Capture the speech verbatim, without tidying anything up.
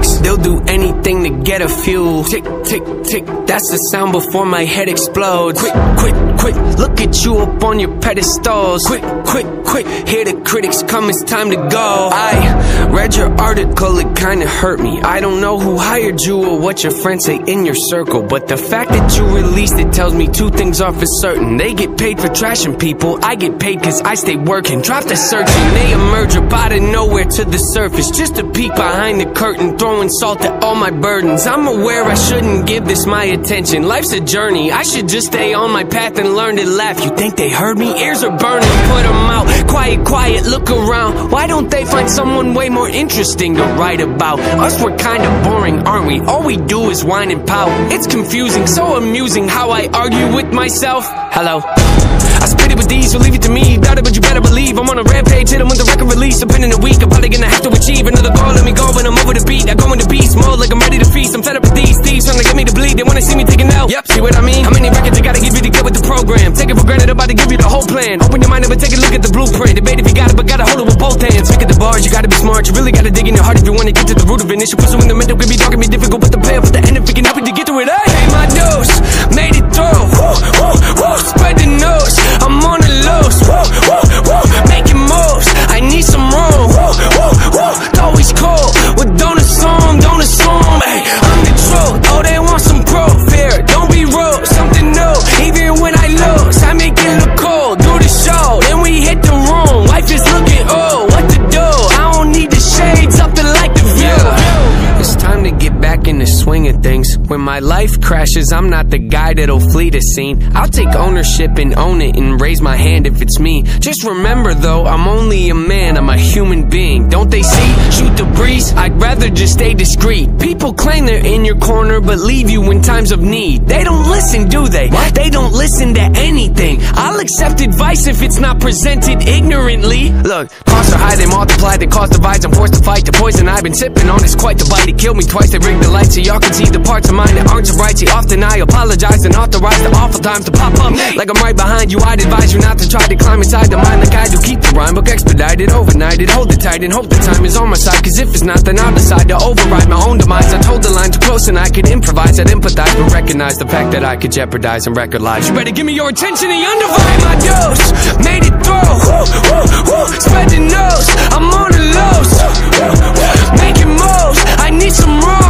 clicks. They'll do anything to get a few. Tick, tick, tick, that's the sound before my head explodes. Quick, quick, quick, look at you up on your pedestals. Quick, quick, quick, hear the critics come, it's time to go. I read your article, it kinda hurt me. I don't know who hired you or what your friends say in your circle, but the fact that you released it tells me two things are for certain. They get paid for trashing people, I get paid cause I stay working. Drop the searching, they emerge up out of nowhere to the surface, just to peek behind the curtain, throwing salt at all my burdens. I'm aware I shouldn't give this my attention. Life's a journey, I should just stay on my path and learn to laugh. You think they heard me? Ears are burning, put them out. Quiet, quiet, look around. Why don't they find someone way more interesting to write about? Us, we're kinda boring, aren't we? All we do is whine and pout. It's confusing, so amusing how I argue with myself. Hello? I spit it with these, so leave it to me. Doubt it, but you better believe I'm on a rampage, hit 'em with the record release. I've been in a week, I'm probably gonna have to achieve another goal. Let me go when I'm over the beat. I go into beast mode like I'm ready to feast. I'm fed up with these thieves trying to get me to bleed. They wanna see me take an L. Yep, see what I mean? How many records I gotta give you to get with the program? Take it for granted, I'm about to give you the whole plan. Open your mind up and take a look at the blueprint. Debate if you got it, but gotta hold it with both hands. Pick at the bars, you gotta be smart. You really gotta dig in your heart if you wanna get to the root of it. Issue pursuing the mental can be dark and be difficult, but the payoff at the end of it can help you to get through it. I pay my dues, made it through. Woo, woo, woo, spread the news. I'm on the loose, woo, woo, woo, making moves. I need some room, woo, woo, woo. Always cool, well don't assume, don't assume. Hey, I'm the truth. Oh, they want some proof here. Don't be rude, something new. Even when I lose, I make it look cool. Do the show, then we hit the room. Life is looking, oh, what to do? I don't need the shades, something like the view. It's time to get back in the swing of things. When my life crashes, I'm not the guy that'll flee the scene. I'll take ownership and own it and raise my hand if it's me. Just remember though, I'm only a man, I'm a human being. Don't they see? Shoot the breeze, I'd rather just stay discreet. People claim they're in your corner, but leave you in times of need. They don't listen, do they? What? They don't listen to anything. I'll accept advice if it's not presented ignorantly. Look, costs are high, they multiply, they cause divides. I'm forced to fight the poison I've been sipping on. It's quite the bite, it killed me twice. They rigged the lights so y'all can see the parts of mine that aren't so right. See, often I apologize and authorize the awful times to pop up. Like I'm right behind you, I'd advise you not to try to climb inside the mind like I do. Keep the rhyme book expedited, overnighted, hold it tight and hope the time is on my side. Cause if it's not, then I'll decide to override my own demise. I told the line too close and I could improvise. I'd empathize, but recognize the fact that I could jeopardize and record lives. You better give me your attention and undivided. My dose, made it through, woo, woo, woo, spread the news. I'm on the lows, woo, woo, making moves. I need some room.